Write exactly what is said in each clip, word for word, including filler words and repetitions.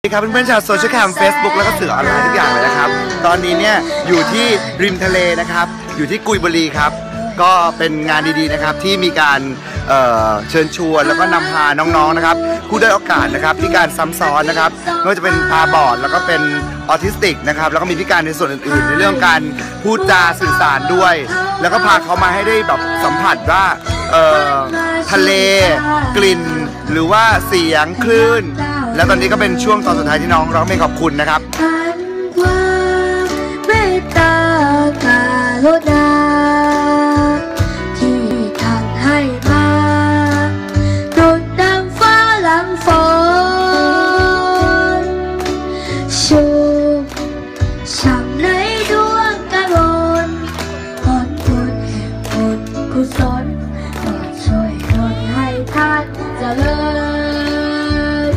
ครับเพื่อนๆชาวโซเชียลแคม Facebook แล้วก็สื่อออนไลน์ทุกอย่างเลยนะครับตอนนี้เนี่ยอยู่ที่ริมทะเลนะครับอยู่ที่กุยบุรีครับก็เป็นงานดีๆนะครับที่มีการเเชิญชวนแล้วก็นำพาน้องๆนะครับผู้ได้โอกาสนะครับพิการซ้ำซ้อนนะครับไม่ว่าจะเป็นตาบอดแล้วก็เป็นออทิสติกนะครับแล้วก็มีพิการในส่วนอื่นๆในเรื่องการพูดจาสื่อสารด้วยแล้วก็พาเขามาให้ได้แบบสัมผัสว่าทะเลกลิ่นหรือว่าเสียงคลื่นแล้วตอนนี้ก็เป็นช่วงตอนสุดท้ายที่น้องร้องเพลงขอบคุณนะครับเมตตากรุณาที่ท่านให้มาดุจดังฟ้าหลังฝนชูช่ำในดวงกมลผลบุญแห่งบุญกุศลก็ช่วยดลให้ท่านเจริญ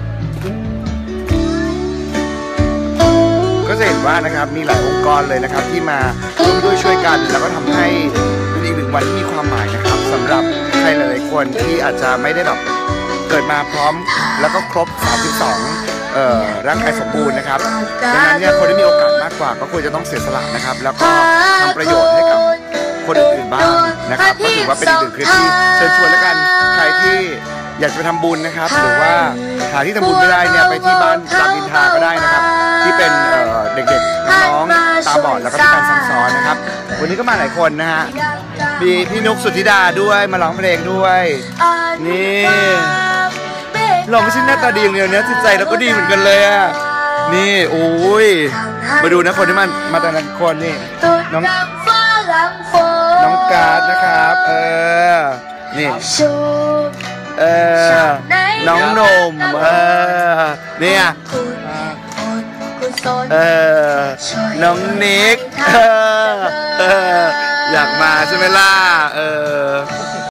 ก็จะเห็นว่านะครับมีหลายองค์กรเลยนะครับที่มาร่วมด้วยช่วยกันแล้วก็ทำให้เป็นอีกหนึ่งวันที่มีความหมายนะครับสำหรับใครหลายๆคนที่อาจจะไม่ได้แบบเกิดมาพร้อมแล้วก็ครบสามสิบสองเอ่อร่างกายสมบูรณ์นะครับดังนั้นเนี่ยคนที่มีโอกาสมากกว่าก็ควรจะต้องเสียสละนะครับแล้วก็ทำประโยชน์ให้กับคนอื่นๆบ้างนะครับก็ถือว่าเป็นอีกหนึ่งคลิปที่เชิญชวนแล้วกันใครที่อยากจะไปทำบุญนะครับหรือว่าหาที่ทำบุญไม่ได้เนี่ยไปที่บ้านรามอินทราก็ได้นะครับที่เป็นเด็กๆน้องๆตาบอดแล้วก็พิการซ้ำซ้อนนะครับวันนี้ก็มาหลายคนนะฮะมีพี่นุกสุธิดาด้วยมาร้องเพลงด้วยนี่เราไม่ใช่หน้าตาดีอย่างเดียวเนี่ยจิตใจเราก็ดีเหมือนกันเลยอ่ะนี่โอ้ยมาดูนะคนที่มันมาแต่ละคนนี่น้องน้องการ์ดนะครับเออนี่เออน้องนมเออเนี่ยเออน้องนิกเอออยากมาใช่ไหมล่ะเออ